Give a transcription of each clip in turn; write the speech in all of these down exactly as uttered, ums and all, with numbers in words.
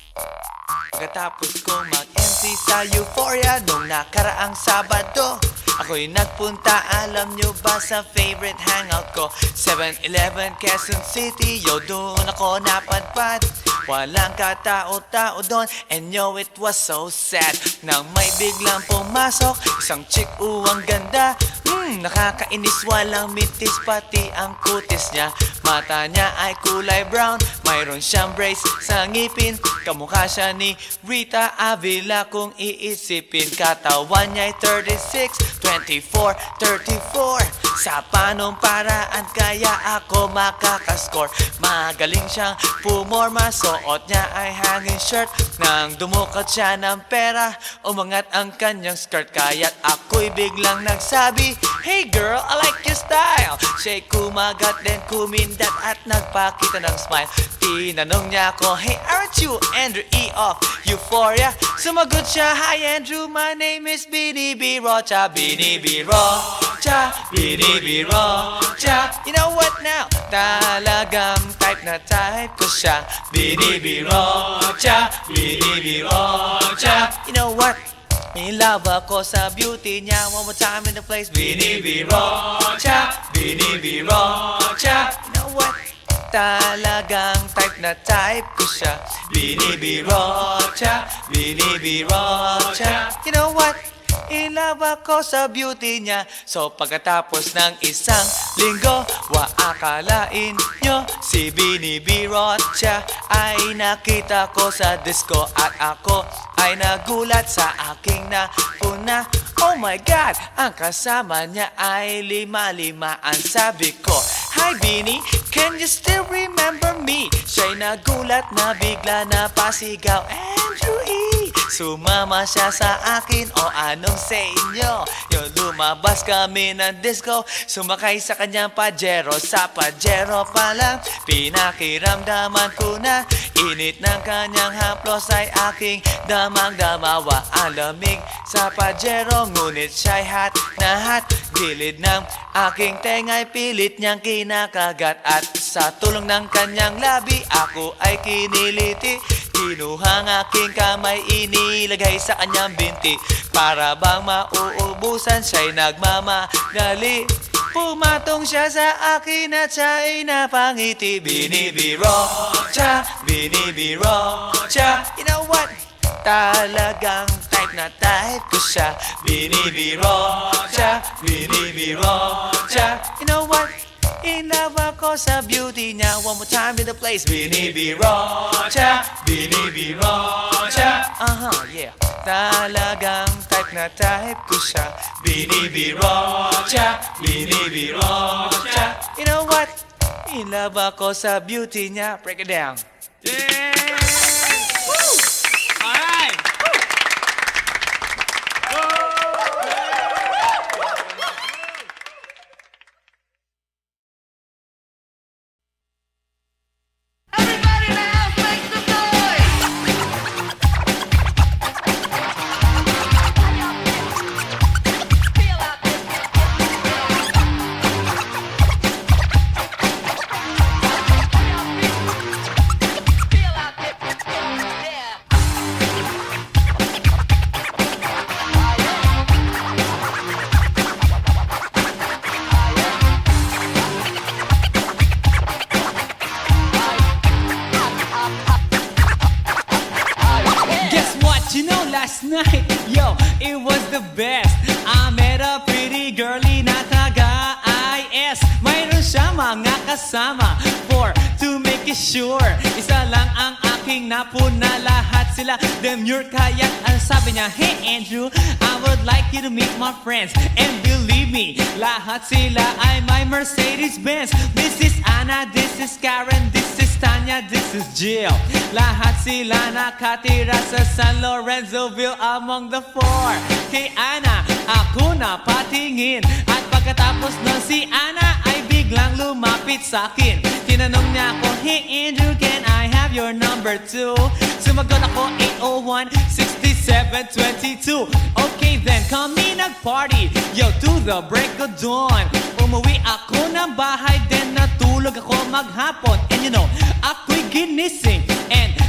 Pagkatapos kong mag-M C sa Euphoria nung nakaraang Sabado, ako'y nagpunta, alam nyo ba, sa favorite hangout ko, seven eleven Quezon City. Yo, doon ako napadpad, walang katao-tao doon, and yo, it was so sad nang may biglang pumasok isang chick, uwang ganda. Hmm, nakakainis, walang mintis, pati ang kutis niya. Mata niya ay kulay brown, mayroon siyang brace sa ngipin, kamukha siya ni Rita Avila kung iisipin. Katawan niya'y thirty-six, twenty-four, thirty-four. Sa panong paraan kaya ako makakascore? Magaling siyang pumorma, suot niya ay hanging shirt. Nang dumukat siya ng pera, umangat ang kanyang skirt. Kaya't ako'y biglang nagsabi, "Hey girl, I like your style." Siya'y kumagat, then kumindat at nagpakita ng smile. Tinanong niya ako, "Hey, aren't you Andrew E. of Euphoria?" Sumagot siya, "Hi Andrew, my name is Bini B. Rocha." Bini B. Rocha, Bini B. Rocha. You know what now? Talagang type na type ko siya. Bini B. Rocha, Bini B. Rocha. You know what? In love ako sa beauty niya. One more time in the place. Bini B. Rocha, Bini B. Rocha. You know what? Talagang type na type ko siya. Bini B. Rocha, Bini B. Rocha. You know what? In love ako sa beauty niya. So pagkatapos ng isang linggo, wa akalain nyo, si Bini B. Rocha ay nakita ko sa disco. At ako ay nagulat sa aking napuna. Oh my God, ang kasama niya ay lima-limaan. Sabi ko, "Hi Bini, can you still remember me?" Siya'y nagulat na bigla na pasigaw, "Andrew E." Sumama siya sa akin, o anong sa inyo? Yung lumabas kami ng disco, sumakay sa kanyang Pajero. Sa Pajero pa lang, pinakiramdaman ko na init ng kanyang haplos ay aking damang-damawa. Ang lamig sa Pajero, ngunit siya'y hot na hot. Gilid ng aking tenga'y pilit niyang kinakagat. At sa tulong ng kanyang labi, ako ay kiniliti. Kinuha ang aking kamay, inilagay sa kanyang binti. Para bang mauubusan, siya'y nagmamagali. Pumatong siya sa akin at siya'y napangiti. Bini B. Rocha, Bini B. Rocha. You know what? Talagang type na type ko siya. Bini B. Rocha, Bini B. Rocha. You know what? In love ako sa beauty niya. One more time in the place. Bini B. Rocha, Bini B. Rocha. Uh-huh, yeah. Talagang type na type ko siya. Bini B. Rocha, Bini B. Rocha. You know what? In love ako sa beauty niya. Break it down. Yeah! Woo! All right! Last night, yo, it was the best. I met a pretty girlie na taga-I S. Mayroon siya mga kasama for to make it sure. Isa lang ang aking napuna, lahat sila demure. Kaya ang sabi niya, "Hey Andrew, I would like you to meet my friends." And believe me, lahat sila ay my Mercedes-Benz. This is Anna, this is Karen, this is Tanya, this is Jill. Lahat sila nakatira sa San Lorenzoville among the four. Kay Anna, ako na patingin. At pagkatapos nun si Anna ay biglang lumapit sa akin. Tinanong niya ako, "Hey Andrew, can I have your number too?" Sumagot ako, eight oh one, six seven two two. Okay then, kami nag-party, yo, to the break of dawn. Umuwi ako ng bahay, then natulog ako maghapon. And you know, ako'y ginising, and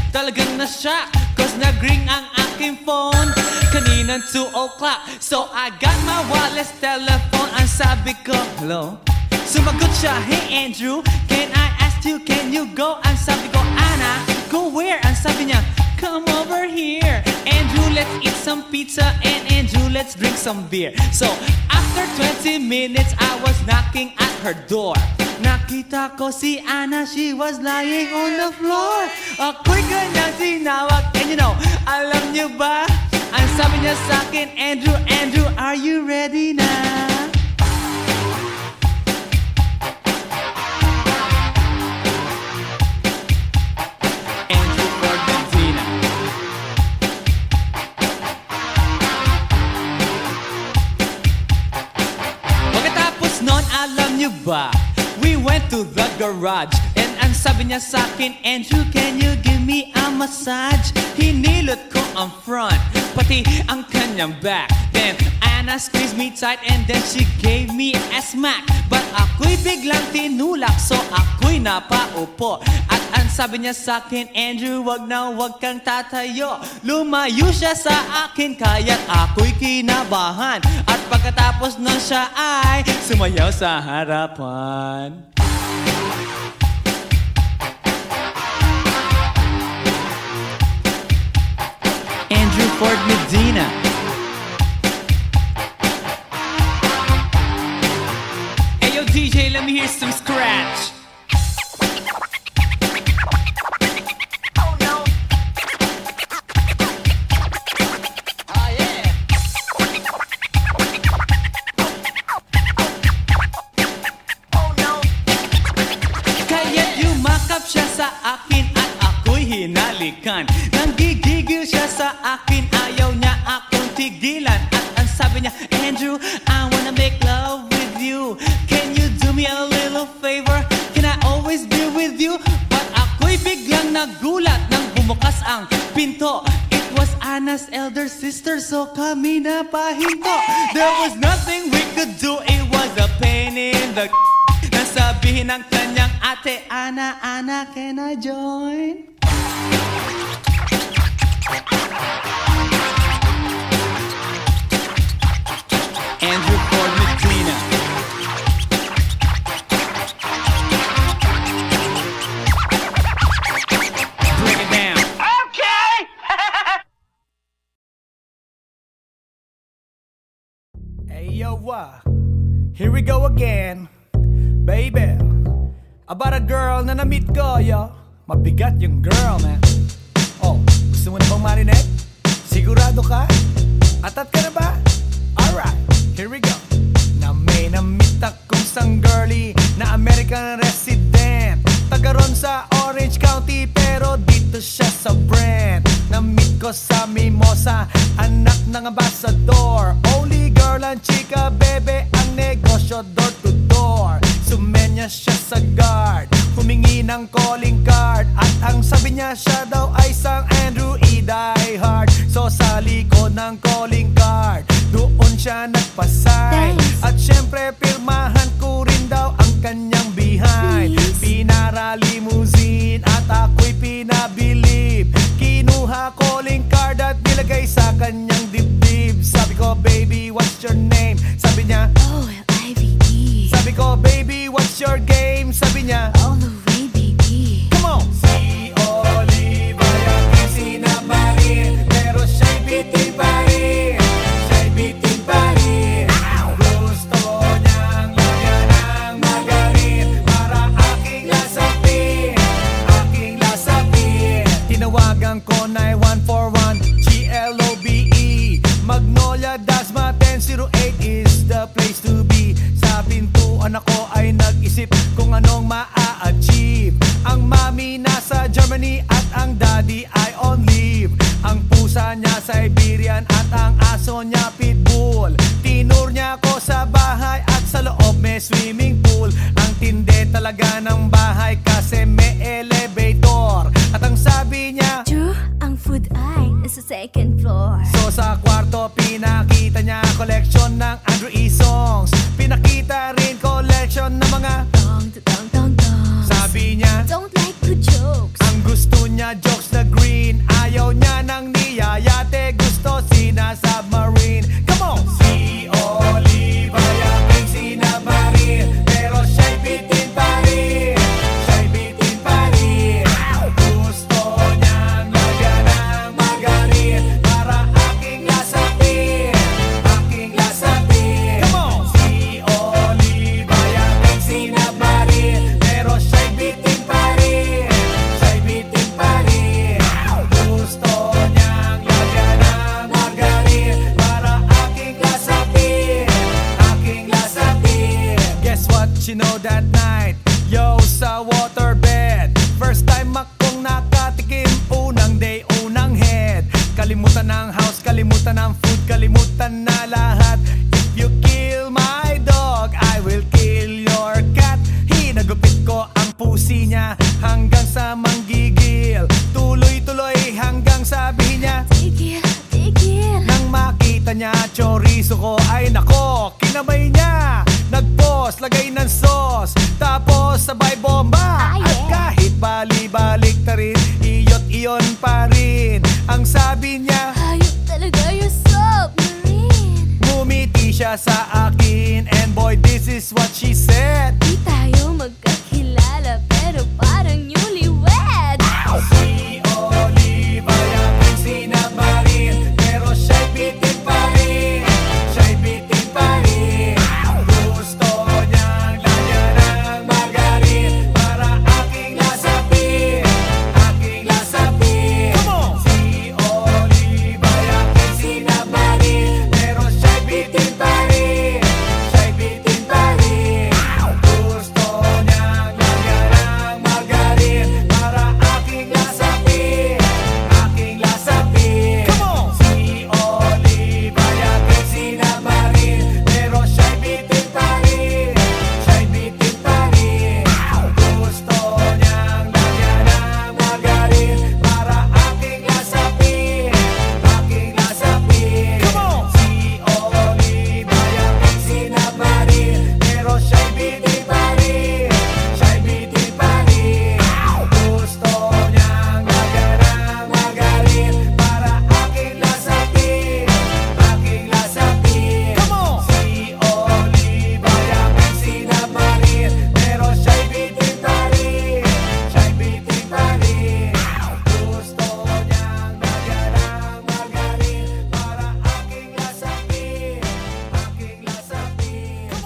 talagang na-shock, cause nag-ring ang aking phone kaninang two o'clock. So I got my wireless telephone. Ang sabi ko, hello? Sumagot siya, hey Andrew, can I ask you, can you go? Ang sabi ko, Anna, go where? Ang sabi niya, come over here. Andrew, let's eat some pizza, and Andrew, let's drink some beer. So after twenty minutes, I was knocking at her door. Nakita ko si Anna, she was lying on the floor. Ako'y kanyang tinawag, and you know, alam niyo ba? Ang sabi niya sa akin, Andrew, Andrew, are you ready na? Andrew Ford Medina. Pagkatapos nun, alam niyo ba? We went to the garage, and ang sabi niya sa akin, Andrew, can you give me a massage? Hinilot ko ang front, pati ang kanyang back. Then Anna squeezed me tight, and then she gave me a smack. But ako'y biglang tinulak, so ako'y napaupo. At ang sabi niya sa akin, Andrew, wag na wag kang tatayo. Lumayo siya sa akin, kaya't ako'y kinabahan. At pagkatapos nun siya ay sumayaw sa harapan. Andrew Ford Medina. Hey yo D J, let me hear some scratch. Oh no. Oh yeah. Oh no. Kaya't yumakap siya sa akin at ako'y hinalikan. Nanggigigil siya sa akin, ayaw niya akong tigilan. At ang sabi niya, Andrew, I wanna make love with you. Can you do me a little favor? Can I always be with you? But ako'y biglang nagulat nang bumukas ang pinto. It was Anna's elder sister, so kami na pahinto. There was nothing we could do, it was a pain in the nasabihin ng kanyang ate, Anna, Anna, can I join? Andrew Ford Medina. Break it down. Okay. Hey yo, uh, here we go again, baby. About a girl na na-meet ko, yo. Mabigat yung girl, man. Oh, gusto mo na bang marinig? Sigurado ka? Atat ka na ba? Alright, here we go. Na may na-meet akong isang girly na American resident, taga ron sa Orange County, pero dito siya sa Brent. Na-meet ko sa Mimosa, anak ng ambassador. Only girl and chika, bebe, ang negosyo door to door. Sumenya siya sa guard, humingi ng calling card. At ang sabi niya, siya daw ay isang Andrew E. Die Hard. So sa likod ng calling card, doon siya nagpasay. At syempre pirmahan ko rin daw ang kanyang behind. Pinara limousine at ako'y pinabilib. Kinuha calling card at nilagay sa kanyang dibdib. Sabi ko, baby, what's your name? Sabi niya, O L I V E. sabi ko, baby, what's your game? Sabi niya, All the way, baby. come on! Si Oliva yung sinamarin, pero siya'y bitin pa rin. Siya'y bitin pa rin. Gusto niyang lagyan ng magarin para aking lasapin, aking lasapin. Tinawagan ko nine one four one G L O B E. Magnolia, Dasma ten oh eight is the place to be. Sa pintuan ako ay nag-isip kung anong maa-achieve. Ang mami nasa Germany at ang daddy ay on leave. Ang pusa niya Siberian at ang aso niya Pitbull. Tinur niya ako sa bahay at sa loob may swimming pool. Ang tindi talaga ng bahay kasi may elevator. At ang sabi niya, True, ang food ay nasa second floor. so sa kwarto pinakita niya collection ng Andrew E. songs. Pinakita rin collection ng mga Dong, dong, dong, dong. sabi niya, Don't like the jokes. ang gusto niya jokes na the green. Ayaw niya ng niyayate, gusto sina-submarine. Come on! Si Olive ay aking sinabarin, pero siya'y bitin pa rin. Siya'y bitin pa rin. Gusto niyang lagyan ng margarin para aking lasapin, aking lasapin. Come on! Si Olive ay aking sinabarin, pero siya'y bitin pa rin. Siya'y bitin pa rin. Gusto niyang lagyan ng margarin para aking lasapin, aking lasapin. Guess what you know that night? Yo, sa waterbed, first time akong nakatikim. Unang day, unang head. Kalimutan ng house, kalimutan ng food, kalimutan na lahat. If you kill my dog, I will kill your cat. Hinagupit ko ang pusi niya hanggang sa manggigil. Tuloy-tuloy hanggang sabihin niya, Tigil, tigil. nang makita niya chorizo ko, ay nako, kinabay niya. Nag-pause, lagay ng sauce, tapos sabay bomba. Ah, yeah. At kahit bali-balik na rin, iyot iyon pa rin. Ang sabi niya, Hayop talaga yung submarine. ngumiti siya sa akin, and boy, this is what she said. Di tayo magkakilala, pero parang newlywed. Si Olive ay aking sinabarin, pero siya'y bitin pa rin. Siya'y bitin pa rin. Gusto niyang lagyan ng margarin para aking lasapin, aking lasapin. Si Olive ay aking sinabarin, pero siya'y bitin pa rin. Siya'y bitin pa rin. Gusto niyang lagyan ng margarin para aking lasapin, aking lasapin. Si Olive ay aking sinabarin, pero siya'y bitin pa rin. Siya'y bitin pa rin. Gusto niyang lagyan ng margarin para aking lasapin, aking lasapin. Si Olive ay aking sinabarin, pero siya'y bitin pa rin. Siya'y bitin pa rin. Gusto niyang lagyan ng margarin para aking lasapin, aking lasapin. Si Olive ay aking sinabarin, pero siya'y bitin pa rin. Siya'y bitin pa rin. Gusto niyang lagyan ng margarin para aking lasapin, aking lasapin. Si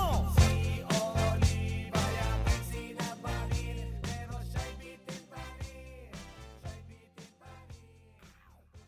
Olive ay aking sinabarin, pero siya'y bitin pa rin. Siya'y bitin pa rin.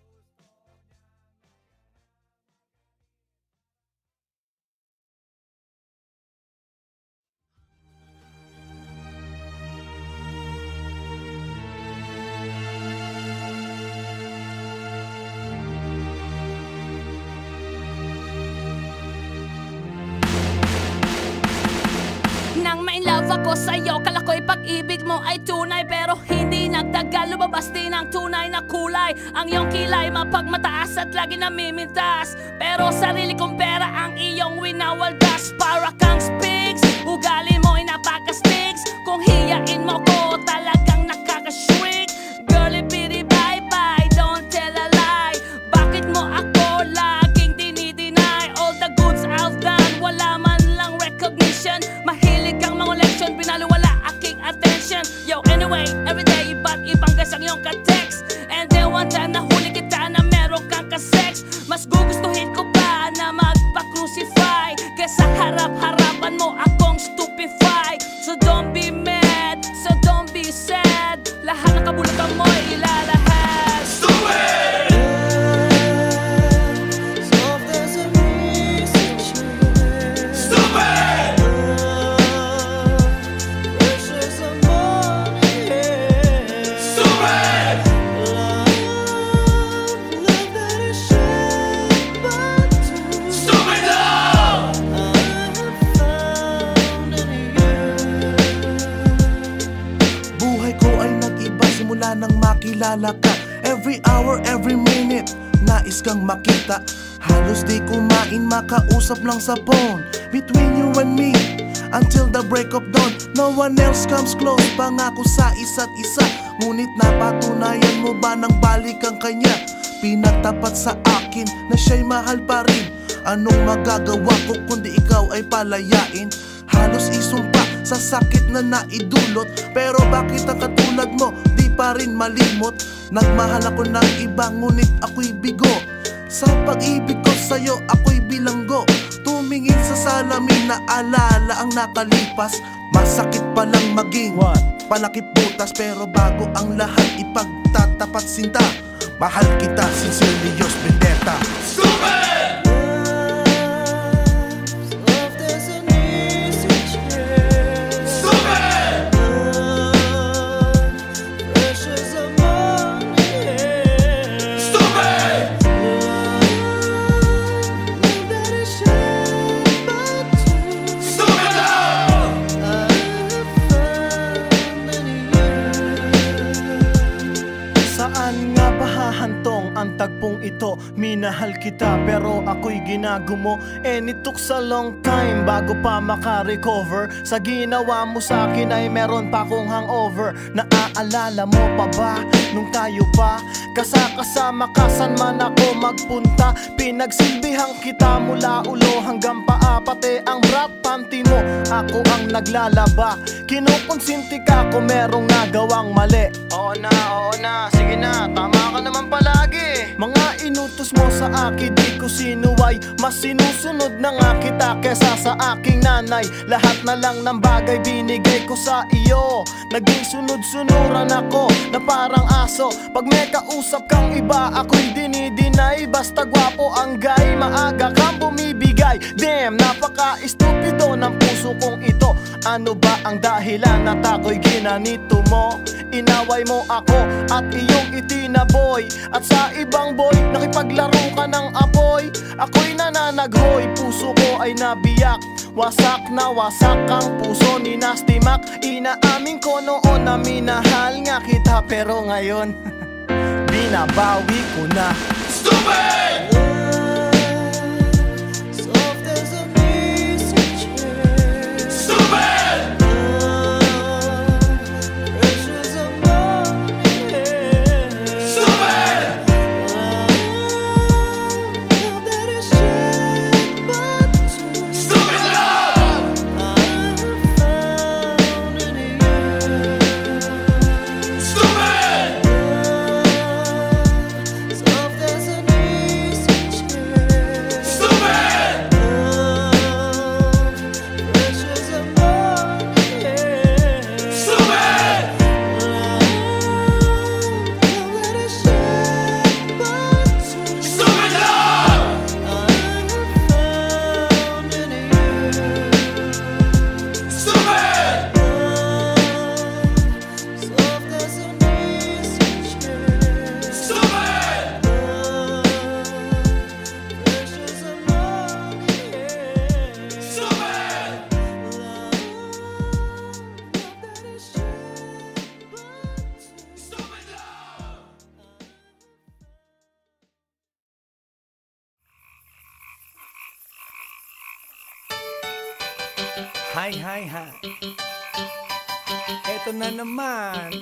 Nang ma-inlove ako sa'yo, kala ko'y pag-ibig mo ay tunay. Pero hindi nagtagal, lumabas din ang tunay na kulay. Ang iyong kilay mapagmataas at lagi namimintas, pero sarili kong pera ang iyong winawaldas. Para kang spigs, ugali mo'y napaka-stigs. Kung hiyain mo ko, talagang nakaka-shrink. Girlie bitty bye-bye, don't tell a lie. Bakit mo ako laging dinideny? All the goods I've done, wala man lang recognition. Mahilig kang mga leksyon, binaliwala aking attention. Yo, anyway, everyday iba't ibang gas ang iyong ka-text. And then one time nahuli kita na meron kang ka-sex. Mas gugustuhin ko pa na magpa-crucify kesa harap-harapan mo akong stupefy. So don't be mad, so don't be sad. Lahat ng kabulukan mo'y ilalahad. Stupid! Nang makilala ka, every hour, every minute, nais kang makita. Halos di kumain, makausap lang sa phone. Between you and me, until the break of dawn. No one else comes close, pangako sa isa't isa. Ngunit napatunayan mo ba nang balik ang kanya? Pinagtapat sa akin na siya'y mahal pa rin. Anong magagawa ko kundi ikaw ay palayain? Halos isumpa sa sakit na naidulot, pero bakit ang katulad mo di pa rin malimot? Nagmahal ako ng iba ngunit ako'y bigo. Sa pag-ibig ko sa'yo ako'y bilanggo. Tumingin sa salamin na alala ang nakalipas. Masakit palang maging What? palakip butas, pero bago ang lahat ipagtatapat sinta. Mahal kita, sincerely yours, Vendetta. Stupid! Ang tagpong ito, minahal kita pero ako'y ginagumo. And it took a long time bago pa makarecover. Sa ginawa mo sa akin ay meron pa akong hangover. Naaalala mo pa ba nung tayo pa kasakasama ka saan man ako magpunta? Pinagsilbihang kita mula ulo hanggang paa, pati ang brat panty mo ako ang naglalaba. Kinukonsinti ka kung merong nagawang mali. Oo na, oo na, sige na, tama ka naman palagi. Mga inutos mo sa akin di ko sinuway. Mas sinusunod na nga kita kesa sa aking nanay. Lahat na lang ng bagay binigay ko sa iyo. Naging sunod-sunuran ako na parang aso. Pag may kausap kang iba ako'y dinidinay. Basta gwapo ang guy, maaga kang bumibigay. Damn, napaka-estupido ng puso kong ito. Ano ba ang dahilan at ako'y ginanito mo? Inaway mo ako at iyong itinaboy. At sa ibang boy, nakipaglaro ka ng apoy. Ako'y nananaghoy, puso ko ay nabiyak. Wasak na wasak ang puso ni Nasty Mac. Inaamin ko noon na minahal nga kita, pero ngayon binabawi ko na. Stupid! Hi, hi, hi. Eto na naman.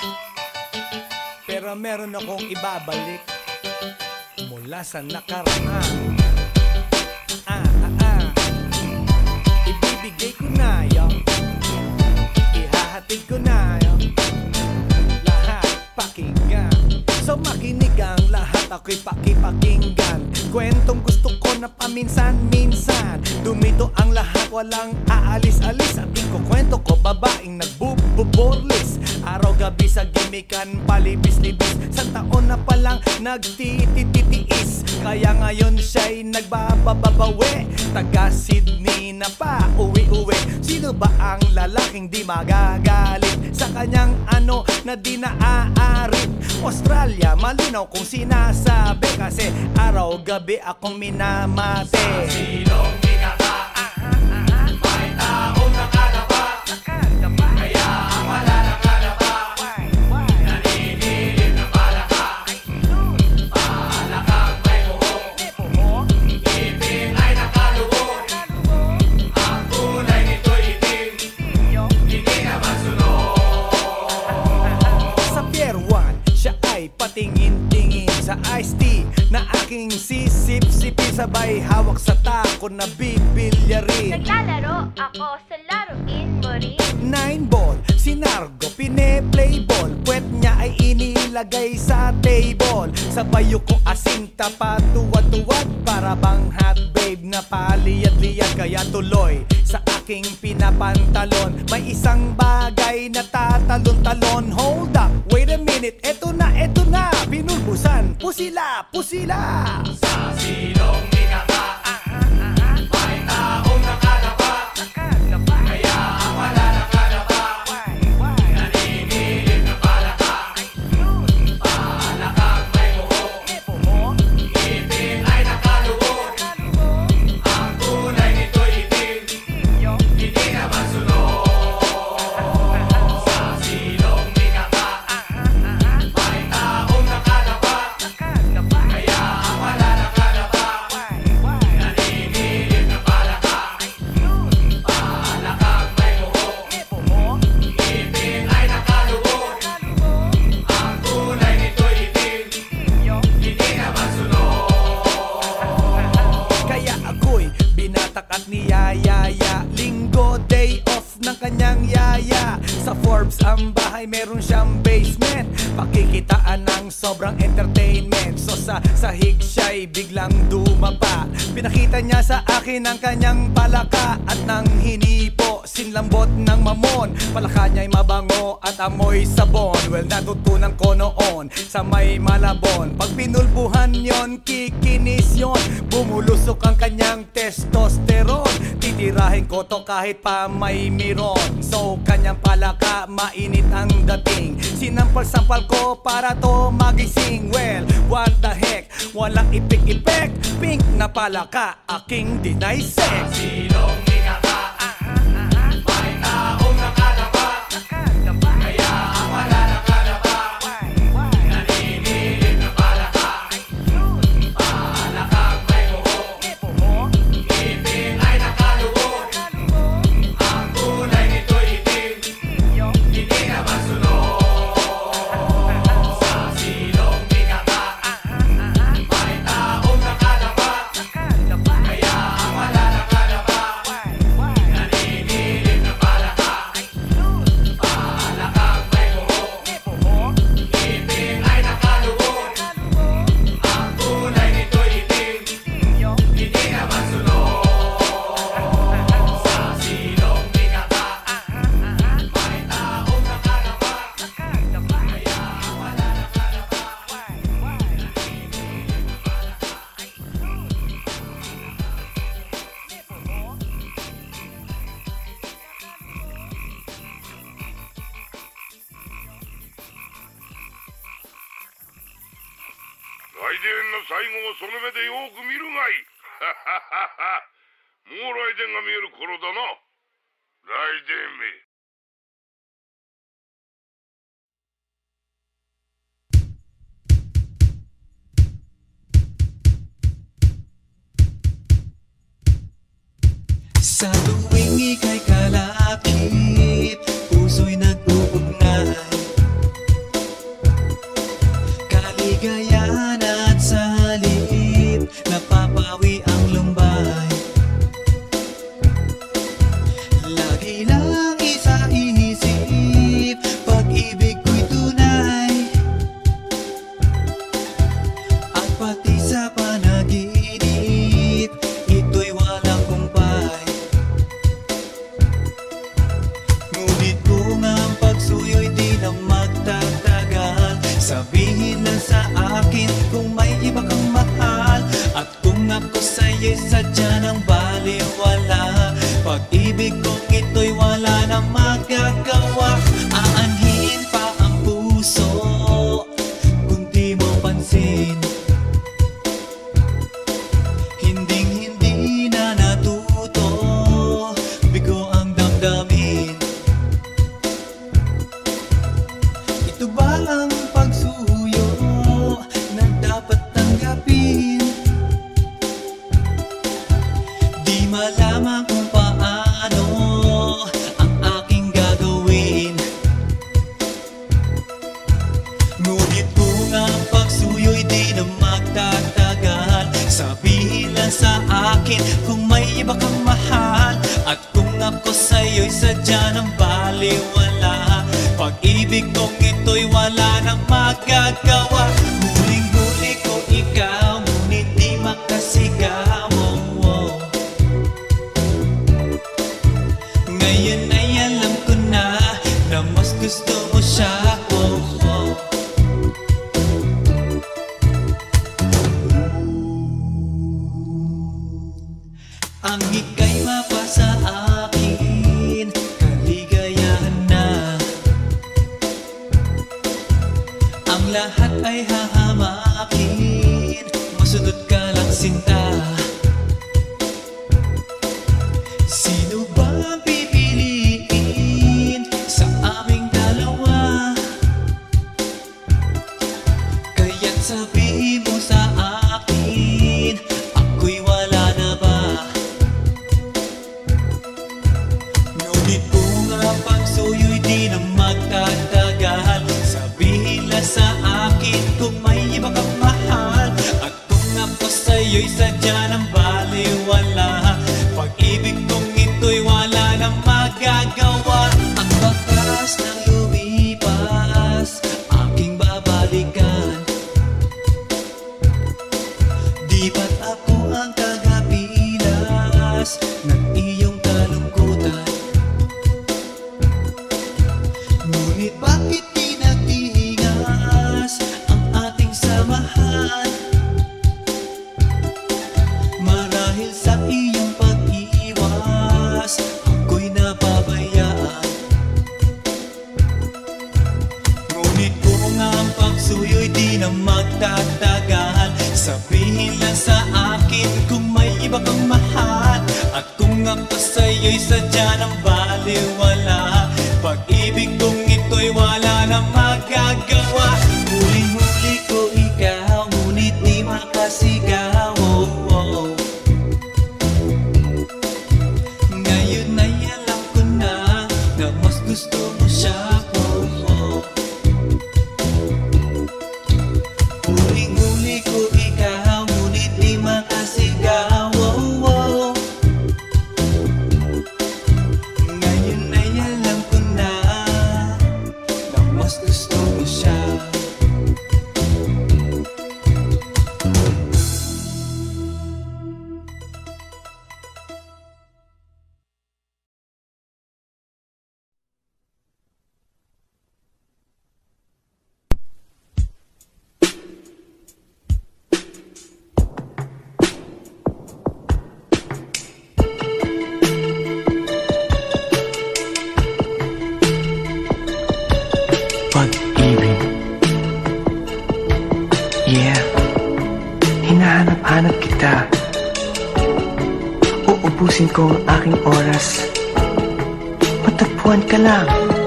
Pero meron akong ibabalik mula sa nakaraan. Ah, ah, ah. Ibibigay ko na yun. Ihahatid ko na yun. Lahat pakinggan. So makinig ang lahat, ako'y pakipakinggan. Kwentong gusto ko na paminsan-minsan. Dumito ang lahat, walang aalis-alis. At ikukwento ko, babaeng nagbububorlis. Araw-gabi sa gimikan, palibis-libis. Sa taon na palang nagtitititiis. Kaya ngayon siya'y nagbabababawi. Taga Sydney na pa, uwi-uwi. Sino ba ang lalaking di magagalit sa kanyang ano na di naaarit? Australia, malinaw kung sinasabi. Kasi araw-gabi akong minamate. Sa silong binaka, may taong nakadapa. Kaya ang wala nakadapa, naninilig na palaka. Palakang may buhok, ngipin ay nakalubog. Ang kulay nito'y itim, iced tea na aking sisip-sipin, sabay hawak sa tako na bibilyarin. Naglalaro ako sa laruin mo rin. Nine ball, si Nargo pine-play ball, puwet niya ay inilagay sa table. Sabay ko asing tapat, tuwad-tuwad, para bang hot babe na paliyad-liyad. Kaya tuloy sa aking pinapantalon, may isang bagay na tatalon-talon. Hold up, wait a minute, eto na, eto na, pinulbusan, pusila, pusila. Sa silong ikaka, may taong nakalapa, kaya ang wala nakalapa, naninilip na palaka. Palakang may buhok, ngipin ay nakalubog, ang kulay nito'y itim, hindi naman sunog. Sa silong ikaka, may taong nakalapa, kaya ang wala nakalapa, naninilip na palaka. Palakang may buhok, ngipin ay nakalubog, ang kulay nito'y itim, hindi naman sunog. Kaya ako'y binatak at niyayaya, linggo day off ng kanyang yaya. Sa Forbes ang bahay, meron siyang basement, pakikitaan ng sobrang entertainment. So sa sahig siya'y biglang dumapa, pinakita niya sa akin ang kanyang palaka. At nang hinipo, sinlambot ng mamon, palaka niya'y mabango at amoy sabon. Well, natutunan ko noon sa may Malabon, pag pinulbuhan yon, kikinis yon, bumulusok ang kanyang testosterone. Titirahin ko to kahit pa may miron. So kanyang palaka, mainit ang dating, sinampal-sampal ko para to magising. Well, what the heck, walang ipik-ipek, pink na palaka, aking dinaysek. Silong ikaka, may taong nakalapa, kaya ang wala nakalapa, naninilip na palaka. Palakang may buhok, ngipin ay nakalubog, ang kulay nito'y itim, hindi naman sunog. Sa silong ikaka, may taong nakalapa, kaya ang wala nakalapa, naninilip na palaka. Palakang may buhok, ngipin ay nakalubog, ang kulay nito'y itim, hindi naman sunog. Sa silong ikaka, may taong nakalapa, kaya ang wala nakalapa, 来電の最後をその目でよく見るがいい。もう来電が見える頃だな。来電め。 Sa tuwing ika'y kalapit, puso'y nag-uugnay, kaligayahan at sa halip, napapawi ang lumbay. Lagi lang isa inisip, pag-ibig ko'y tunay, at pati sa panaginip, ito'y walang kumpay. Ngunit kung ang pagsuyo'y di na magtatagal, sabihin lang sa akin kung may iba kang mahal, at kung ako sa'yo'y sadya ng baliwala. Pag-ibig kong ito'y wala na magagawa. Aanhin pa ang puso kung di mo pansin, hinding-hindi na natuto, bigo ang damdamin. Ito ba ang pagsuyo na dapat tanggapin? kung may iba kang mahal. At kung ako sa'yo'y sadya ng baliwala, pag-ibig kong ito'y wala nang magagawa. Huling-huli ko ikaw, ngunit di makasigaw. Oh, oh. Ngayon ay alam ko na na mas gusto mo siya. Oh, oh. Ang ika'y mapasa akin, kaligayahan na. Ang lahat ay hahamakin, masunod ka lang sinta. Sino ba ang pipiliin sa aming dalawa? Kaya't sabihin mo sa akin, ako'y wala na ba? Ngunit kung ang pagsuyo'y di na magtatagal, sabihin lang sa akin kung may iba kang mahal. At kung ako sa'yo'y sadya ng baliwala, pag-ibig kong ito'y wala nang magagawa. Ang bakas ng lumipas, aking babalikan. Di ba't ako ang tagapilas ng iyong kalungkutan? Ngunit bakit di nagtihingas ang ating samahan? Marahil sa iyong pag-iwas, ako'y napabayaan. Ngunit kung ang pagsuyo'y di na magtatagal, sabihin lang sa akin kung may iba kang mahal. At kung ako sa'yo'y sadya ng baliwala, pag-ibig kong ito'y wala na magagawa. Huling-huli ko ikaw, ngunit di makasigaw. Oh, oh. Ngayon ay alam ko na na mas gusto mo siya. Oh, oh. Huling-huli ko ikaw, ngunit di makasigaw. Oh, oh. Ngayon ay alam ko na na mas gusto mo siya. Pag-ibig. Yeah, hinahanap-hanap kita. Uubusin ko ang aking oras. Matagpuan ka lang.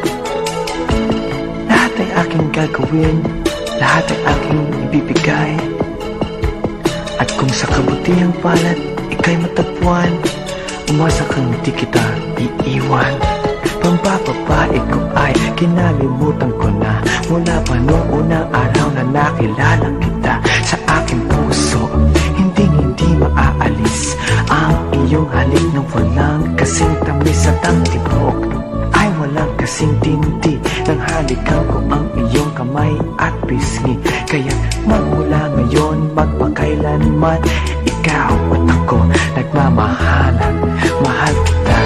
Lahat ay aking gagawin, lahat ay aking ibibigay. At kung sa kabutihang palad ika'y matagpuan, umasa kang di kita iiwan. Pambababae ko ay kinalimutan ko na, mula pa noong unang araw na nakilala kita. Sa aking puso, hindi hindi maaalis ang iyong halik ng walang kasing tamis at ang tibok ay walang kasing tindi ng halikan ko ang iyong kamay at pisngi. Kaya magmula ngayon, magpakailanman, ikaw at ako nagmamahalan. Mahal kita.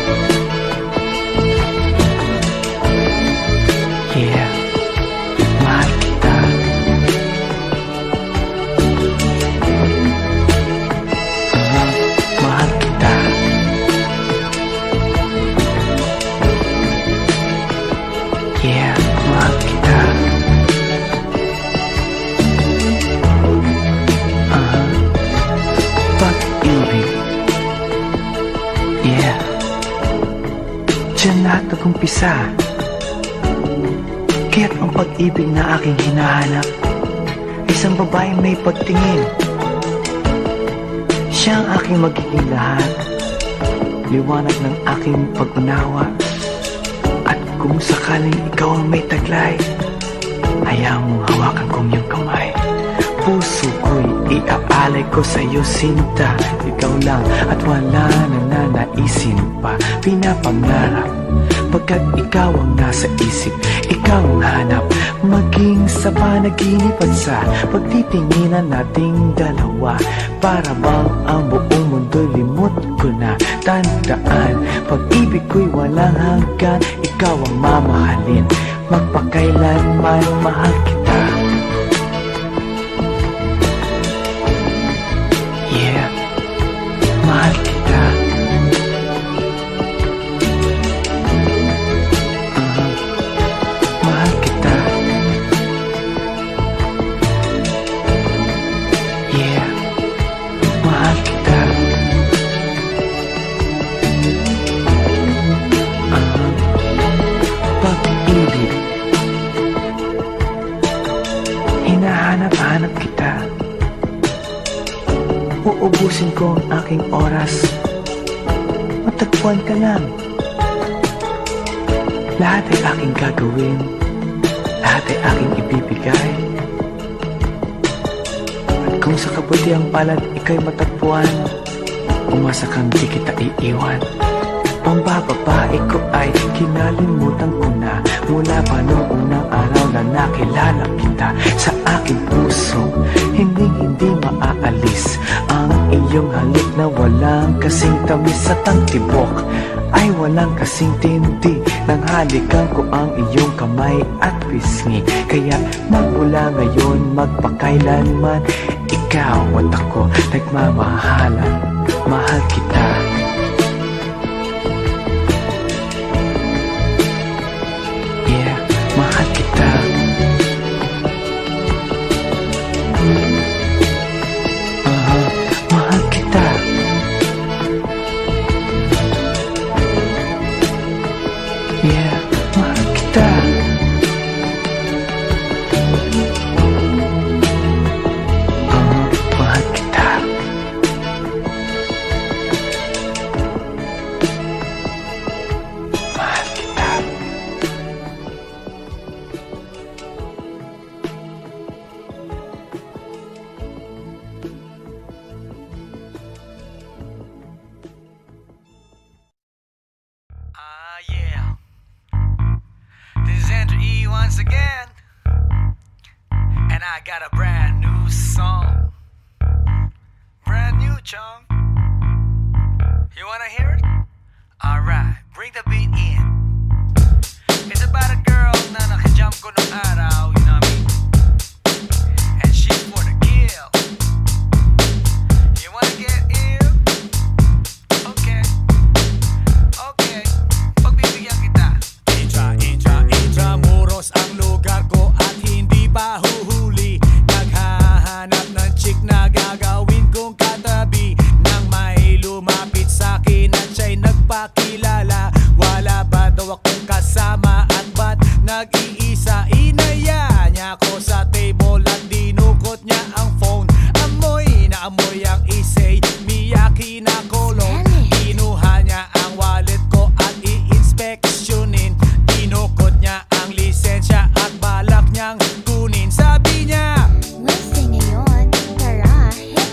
Yeah, mahal kita. Uh, mahal kita. Yeah, mahal kita. Uh, pag-ibig. Yeah, diyan lahat nag-umpisa. Kaya't ang pag-ibig na aking hinahanap, isang babaeng may pagtingin. Siya ang aking magiging lahat, liwanag ng aking pag-unawa. At kung sakaling ikaw ang may taglay, hayaan mong hawakan kong iyong kamay. Puso ko'y iaalay ko sa'yo sinta. Ikaw lang at wala na nanaisin pa. Pinapangarap pagkat ikaw ang nasa isip, ikaw ang hanap. Maging sa panaginip at sa pagtitinginan nating dalawa. Para bang ang buong mundo limot ko na. Tandaan, pag-ibig ko'y walang hanggan. Ikaw ang mamahalin, magpakailanman mahal kita. Yeah, mahal kita. uh, Mahal kita. Yeah, mahal kita. uh, Pag-ibig, hinahanap-hanap kita. Uubusin ko ang aking oras, matagpuan ka lang. Lahat ay aking gagawin, lahat ay aking ibibigay. At kung sa kabutihang palad ika'y matagpuan, umasa kang di kita iiwan. Pambababae ko ay kinalimutan ko na. Mula pa noong unang araw na nakilala kita. Sa aking puso, hindi hindi maaalis ang iyong halik na walang kasing tamis. At ang tibok ay walang kasing tindi. Nang halikan ko ang iyong kamay at pisngi. Kaya magmula ngayon magpakailanman, ikaw at ako nagmamahalan. Mahal kita. Mahal kita. Uh, mahal kita. Yeah, mahal kita. Uh, mahal kita. Mahal kita. Ah, yeah. This is Andrew E once again. And I got a brand new song. Brand new, chong. You wanna hear it? Alright, bring the beat in. It's about a girl na nakajump ko nung araw, you know what I mean? And she's for the kill. You wanna get ill? Okay. Okay. Pagbibigyan kita. Intra, intra, intramuros ang lugar ko at hindi pa huhuli. Naghahanap ng chick na gagawin kong katabi. Nang may lumapit sa'kin at siya'y nagpakilala. Wala ba daw akong kasama at ba't nag-iisa? Inaya niya ako sa table at dinukot niya ang phone. Amoy na amoy ang isay, Miyaki na kolong. Kinuha niya ang wallet ko at i-inspeksyonin. Dinukot niya ang lisensya at balak niyang kunin. Sabi niya, Listen ngayon, tara, hit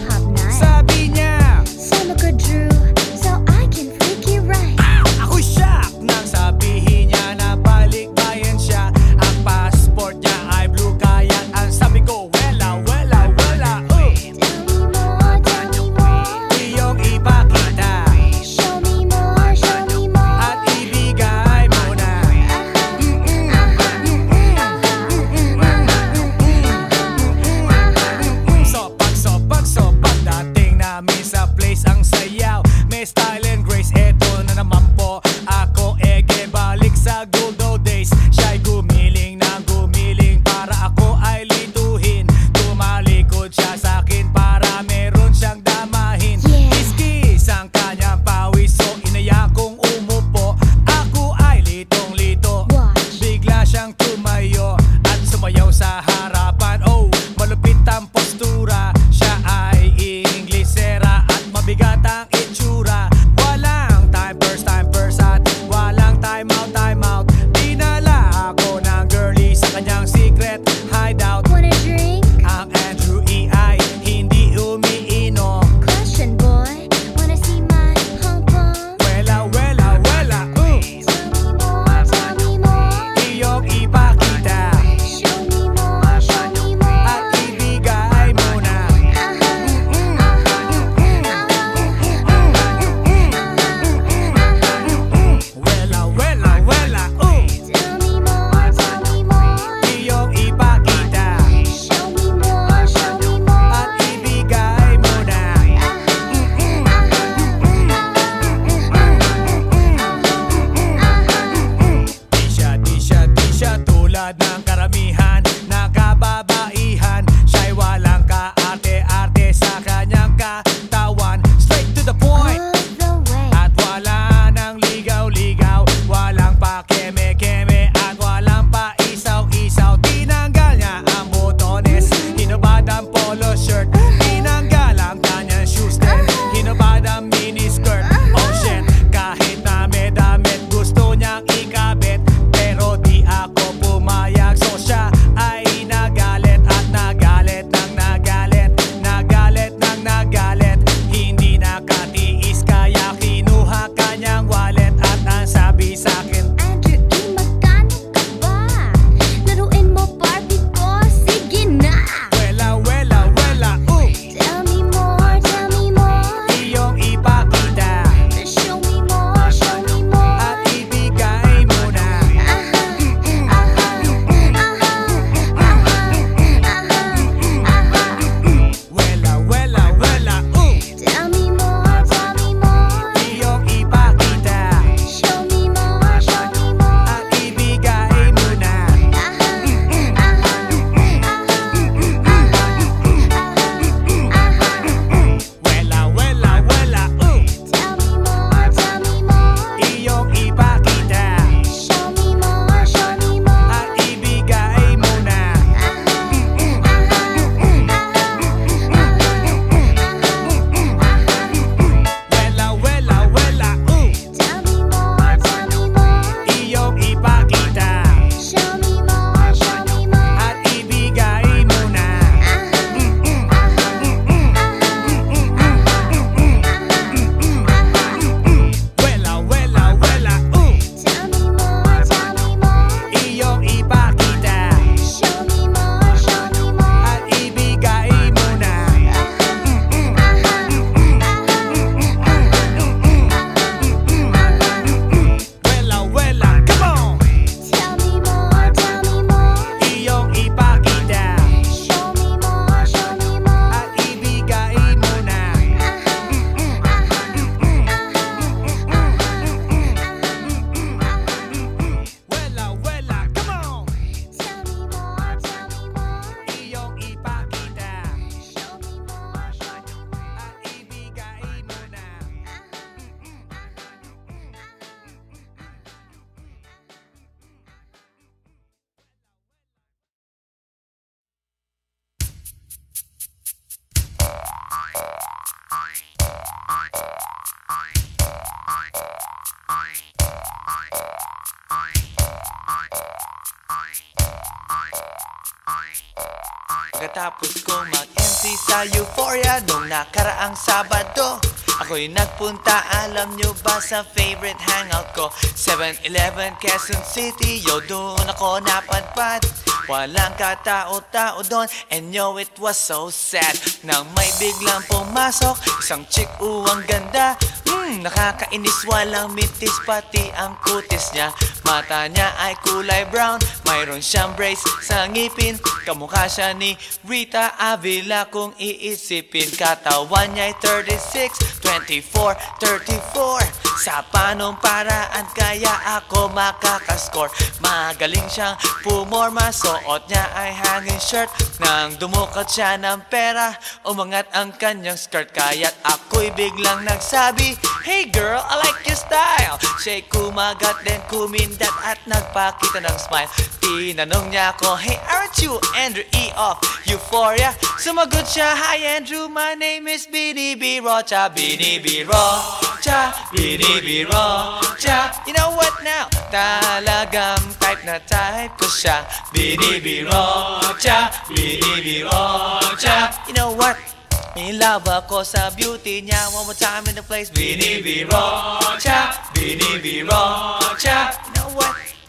pagkatapos kong mag-M C sa Euphoria nung nakaraang Sabado, ako'y nagpunta, alam nyo ba, sa favorite hangout ko, seven eleven Quezon City. Yo, doon ako napadpad, walang katao-tao doon, and yo, it was so sad nang may biglang pumasok isang chick, uwang ganda. Hmm, nakakainis, walang mintis, pati ang kutis niya. Mata niya ay kulay brown, mayroon siyang brace sa ngipin, kamukha siya ni Rita Avila kung iisipin. Katawan niya ay thirty-six, twenty-four, thirty-four. Sa panong paraan kaya ako makakascore? Magaling siyang pumorma, suot niya ay hanging shirt. Nang dumukot siya ng pera, umangat ang kanyang skirt. Kaya't ako'y biglang nagsabi, "Hey girl, I like your style." Siya'y kumagat, then kumindat at nagpakita ng smile. Tinanong niya ako, "Hey, aren't you Andrew E. of Euphoria?" Sumagot siya, "Hi Andrew, my name is Bini B. Rocha." Bini B. Rocha, Bini B. Rocha. You know what now? Talagang type na type ko siya. Bini B. Rocha, Bini B. Rocha. You know what? In love ako sa beauty niya. One more time in the place. Bini B. Rocha, Bini B. Rocha. You know what?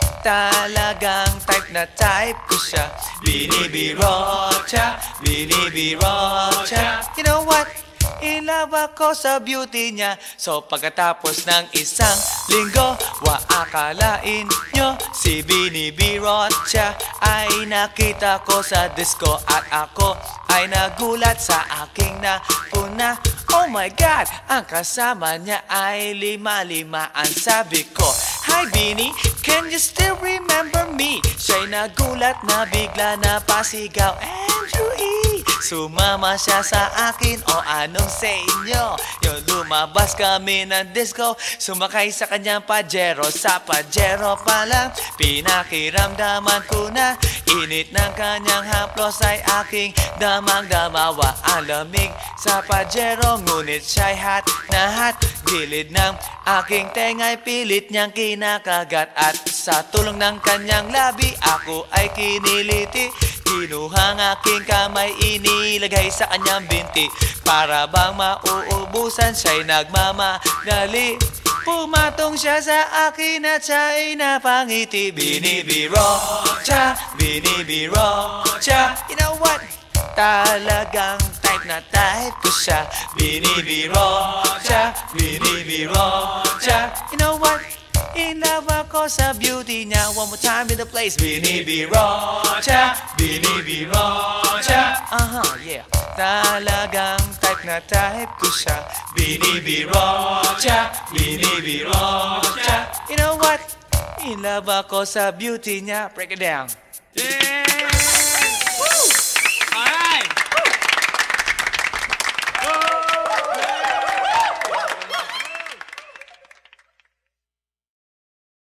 Talagang type na type ko siya. Bini B. Rocha, Bini B. Rocha. You know what? In love ako sa beauty niya. So pagkatapos ng isang linggo, wa akalain nyo, si Bini B. Rocha ay nakita ko sa disco. At ako ay nagulat sa aking napuna. Oh my God, ang kasama niya ay lima-lima. Ang sabi ko, "Hi Bini, can you still remember me?" Siya'y nagulat na bigla na pasigaw, "Andrew E." Sumama siya sa akin, o anong sa inyo? Yung lumabas kami ng disco, sumakay sa kanyang Pajero. Sa Pajero pa lang, pinakiramdaman ko na init ng kanyang haplos ay aking damang-damawa. Ang lamig sa Pajero, ngunit siya'y hot na hot. Gilid ng aking tenga'y pilit niyang kinakagat. At sa tulong ng kanyang labi, ako ay kiniliti. Kinuhang aking kamay, inilagay sa kanyang binti. Para bang mauubusan, siya'y nagmamadali. Pumatong siya sa akin at siya'y napangiti. Bini B. Rocha, Bini B. Rocha. You know what? Talagang type na type ko siya. Bini B. Rocha, Bini B. Rocha. You know what? In love ako sa beauty niya. One more time in the place. Bini B. Rocha, Bini B. Rocha. Uh-huh, yeah. Talagang type na type ko siya. Bini B. Rocha, Bini B. Rocha. You know what? In love ako sa beauty niya. Break it down. Yeah.